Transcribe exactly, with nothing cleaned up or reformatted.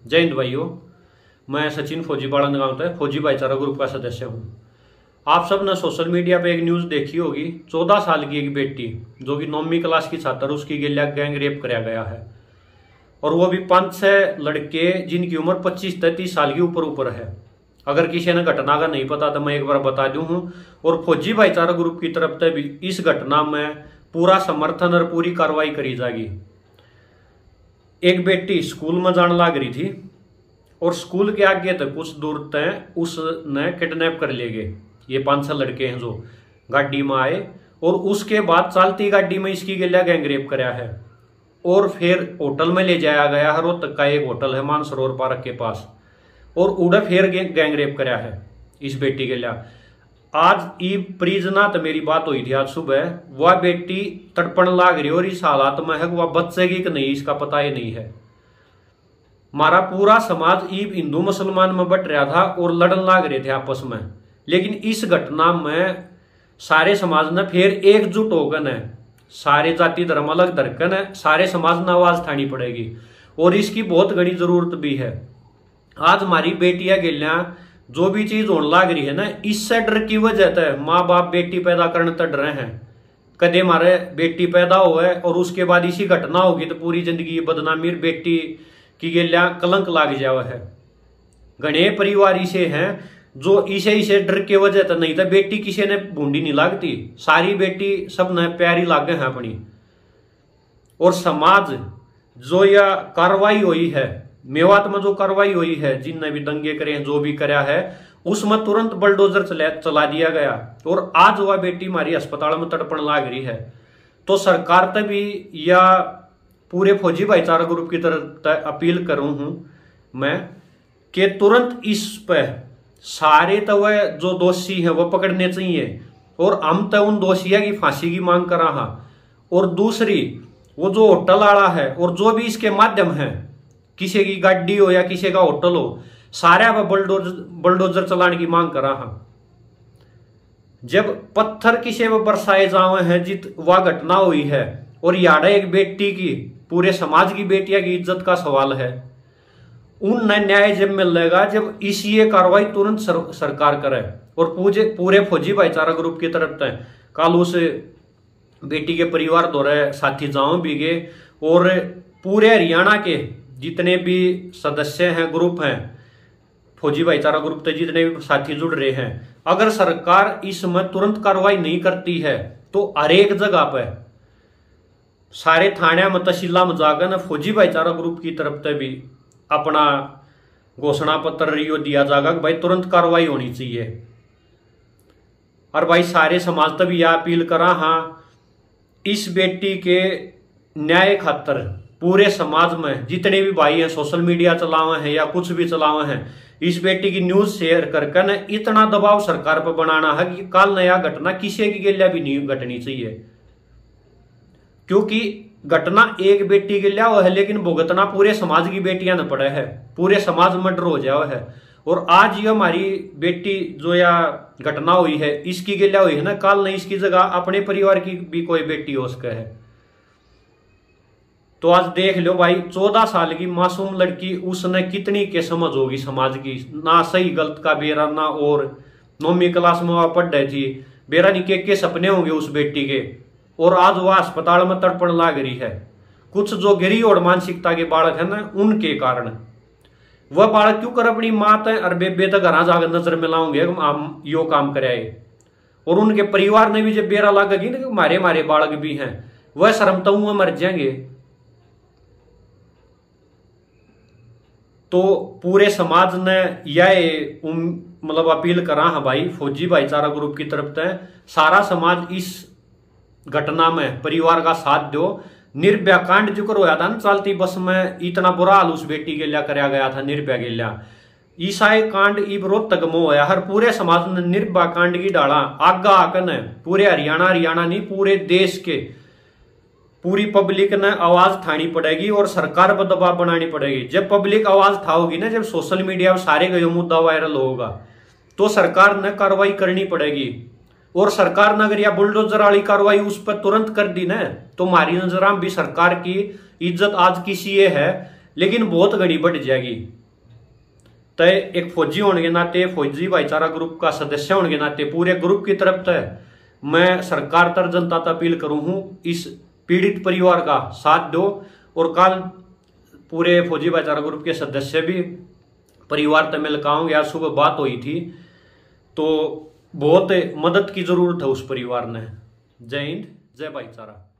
जय हिंद भाइयों, मैं सचिन फौजी बाड़न गांव से फौजी भाईचारा ग्रुप का सदस्य हूं। आप सब ने सोशल मीडिया पे एक न्यूज़ देखी होगी। चौदह साल की एक बेटी जो कि नौवीं क्लास की छात्र, उसकी गिल्या गैंग रेप कराया गया है और वो भी पांच छह लड़के जिनकी उम्र पच्चीस तैतीस साल की ऊपर ऊपर है। अगर किसी ने घटना का नहीं पता तो मैं एक बार बता दूं हूं। और फौजी भाईचारा ग्रुप की तरफ से भी इस घटना में पूरा समर्थन और पूरी कार्रवाई करी जाएगी। एक बेटी स्कूल में जाने लग रही थी और स्कूल के आगे तक कुछ दूर तक उसने किडनैप कर लिए गए। ये पांच छह लड़के हैं जो गाड़ी में आए और उसके बाद चलती गाड़ी में इसकी गिल्या गैंग रेप कराया है और फिर होटल में ले जाया गया है। रोहतक का एक होटल है मानसरोवर पार्क के पास, और उड़े फिर गैंग रेप कराया है इस बेटी के लिया। आज ई परिजना तो मेरी बात हुई थी आज सुबह, वह बेटी तड़पण लाग रही और इस हालात में है वह बचेगी कि नहीं इसका पता ही नहीं है। हमारा पूरा समाज ई हिंदू मुसलमान में बट रहा था और लड़न लाग रहे थे आपस में, लेकिन इस घटना में सारे समाज ने फिर एकजुट होकर है, सारे जाति धर्म अलग धरकन है, सारे समाज ने आवाज उठानी पड़ेगी और इसकी बहुत बड़ी जरूरत भी है। आज हमारी बेटियां गिलियां जो भी चीज होने लग रही है ना, इससे डर की वजह से माँ बाप बेटी पैदा करने तक डरे हैं। कदे हमारे बेटी पैदा हुआ है और उसके बाद इसी घटना होगी तो पूरी जिंदगी बदनामी बेटी की गिलियां कलंक लाग जावा है। घने परिवार इसे हैं जो इसे इसे डर के वजह से नहीं तो बेटी किसी ने बूंदी नहीं लागती, सारी बेटी सब ने प्यारी लागे हैं अपनी। और समाज जो यह कार्रवाई हुई है मेवात में, जो कार्रवाई हुई है, जिनने भी दंगे करे हैं, जो भी कराया है, उसमें तुरंत बुलडोजर चला चला दिया गया और आज वह बेटी हमारी अस्पताल में तड़पण लाग रही है। तो सरकार तक भी या पूरे फौजी भाईचारा ग्रुप की तरफ अपील करूं हूं मैं कि तुरंत इस पे सारे तो वह जो दोषी हैं वो पकड़ने चाहिए और हम तो उन दोषियों की फांसी की मांग कर रहा। और दूसरी वो जो होटल वाला है और जो भी इसके माध्यम है, किसी की गाड़ी हो या किसी का होटल हो, सारे अब बुलडोजर बुलडोजर चलाने की मांग कर रहा। जब पत्थर किसी में बरसाए जावे हैं जित वह घटना हुई है और याडा एक बेटी की, पूरे समाज की बेटियां की इज्जत का सवाल है। उन न्याय जब मिलेगा जब इसी ये कार्रवाई तुरंत सर, सरकार करे। और पूरे पूरे फौजी भाईचारा ग्रुप की तरफ से कल उस बेटी के परिवार दौरे साथी जाओ भी गए और पूरे हरियाणा के जितने भी सदस्य हैं, ग्रुप हैं, फौजी भाईचारा ग्रुप से जितने भी साथी जुड़ रहे हैं, अगर सरकार इसमें तुरंत कार्रवाई नहीं करती है तो हर एक जगह पर सारे थाने में तहसीला में जाकर फौजी भाईचारा ग्रुप की तरफ से भी अपना घोषणा पत्र रियो दिया जाएगा कि भाई तुरंत कार्रवाई होनी चाहिए। और भाई सारे समाज तक भी यह अपील करा, हाँ, इस बेटी के न्याय खातर पूरे समाज में जितने भी भाई हैं, सोशल मीडिया चलावे हैं या कुछ भी चलावे हैं, इस बेटी की न्यूज शेयर करके न इतना दबाव सरकार पर बनाना है कि कल नया घटना किसी की गिल्या भी नहीं घटनी चाहिए। क्योंकि घटना एक बेटी के लिया हुआ है लेकिन भुगतना पूरे समाज की बेटियां न पड़े है, पूरे समाज में डर हो जाओ है। और आज ये हमारी बेटी जो या घटना हुई है इसकी गिल्या हुई है ना, कल नहीं इसकी जगह अपने परिवार की भी कोई बेटी हो सके है। तो आज देख लो भाई, चौदह साल की मासूम लड़की, उसने कितनी के समझ होगी समाज की, ना सही गलत का बेरा ना। और नौवीं क्लास में वह पढ़ रही थी, बेरा नहीं के, के सपने होंगे उस बेटी के, और आज वह अस्पताल में तड़पण लाग रही है। कुछ जो गिरी और मानसिकता के बालक है ना, उनके कारण वह बालक क्यों कर अपनी मात है और बेबे तक घर जाकर नजर में लाऊंगे हम यो काम कराए। और उनके परिवार ने भी जब बेरा लागेगी ना कि मारे मारे बालक भी हैं, वह शर्मता हुआ मर जाएंगे। तो पूरे समाज ने यह मतलब अपील करा है भाई, फौजी भाईचारा ग्रुप की तरफ से सारा समाज इस घटना में परिवार का साथ दो। निर्भया कांड जिक्र होया था ना, चलती बस में इतना बुरा हाल उस बेटी के लिया कराया गया था, निर्भया के लिया। ईसाई कांड इब रोहतक में होया, हर पूरे समाज ने निर्भया कांड की डाला आगा आकर ने पूरे हरियाणा हरियाणा नहीं पूरे देश के पूरी पब्लिक ने आवाज उठानी पड़ेगी और सरकार पर दबाव बनानी पड़ेगी। जब पब्लिक आवाज उठाओगी ना, जब सोशल मीडिया पर सारे का मुद्दा वायरल होगा तो सरकार ने कार्रवाई करनी पड़ेगी। और सरकार ने अगर यह बुलडोजर वाली कार्रवाई उस पर तुरंत कर दी ना, तो हमारी नजर भी सरकार की इज्जत आज किसी ये है लेकिन बहुत घनी बढ़ जाएगी। तो एक फौजी होने के नाते, फौजी भाईचारा ग्रुप का सदस्य होने के नाते पूरे ग्रुप की तरफ से मैं सरकार तर जनता तक अपील करूं हूं, इस पीड़ित परिवार का साथ दो। और कल पूरे फौजी भाईचारा ग्रुप के सदस्य भी परिवार तक मिल आऊंगे। आज सुबह बात हुई थी तो बहुत मदद की जरूरत है उस परिवार ने। जय हिंद, जय भाईचारा।